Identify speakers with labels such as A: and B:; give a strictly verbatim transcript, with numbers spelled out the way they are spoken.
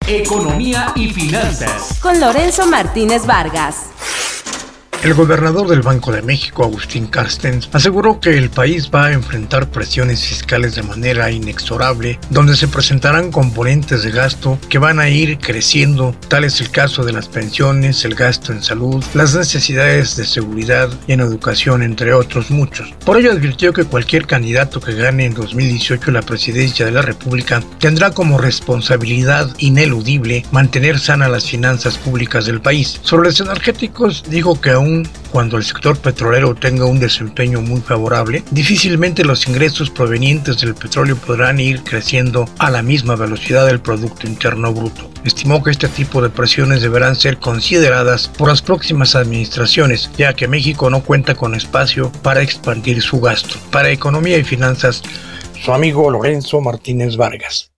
A: Economía y finanzas.
B: Con Lorenzo Martínez Vargas.
C: El gobernador del Banco de México, Agustín Carstens, aseguró que el país va a enfrentar presiones fiscales de manera inexorable, donde se presentarán componentes de gasto que van a ir creciendo. Tal es el caso de las pensiones, el gasto en salud, las necesidades de seguridad y en educación, entre otros muchos. Por ello advirtió que cualquier candidato que gane en dos mil dieciocho la presidencia de la República tendrá como responsabilidad ineludible mantener sanas las finanzas públicas del país. Sobre los energéticos, dijo que aún cuando el sector petrolero tenga un desempeño muy favorable, difícilmente los ingresos provenientes del petróleo podrán ir creciendo a la misma velocidad del Producto Interno Bruto. Estimó que este tipo de presiones deberán ser consideradas por las próximas administraciones, ya que México no cuenta con espacio para expandir su gasto. Para Economía y Finanzas, su amigo Lorenzo Martínez Vargas.